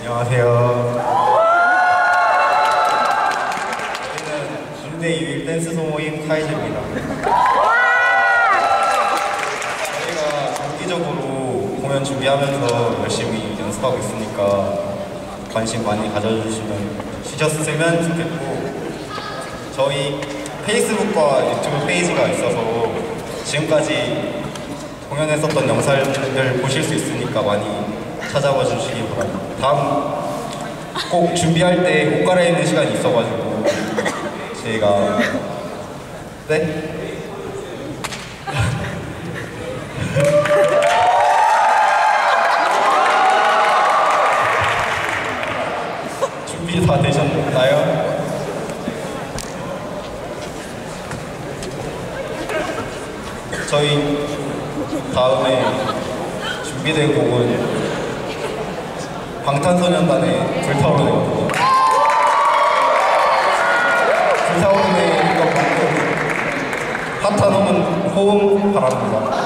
안녕하세요. 저희는 군대 2일 댄스 소모임 카이즈입니다. 저희가 정기적으로 공연 준비하면서 열심히 연습하고 있으니까 관심 많이 가져주셨으면 좋겠고, 저희 페이스북과 유튜브 페이지가 있어서 지금까지 공연했었던 영상을 보실 수 있으니까 많이 찾아봐 주시기 바랍니다. 다음 꼭 준비할 때 옷 갈아입는 시간이 있어가지고 저희가 준비 다 되셨나요? 저희 다음에 준비된 곡은 방탄소년단의 불타오르네거든요. 불타오르네 이것만큼 핫한 호응 바랍니다.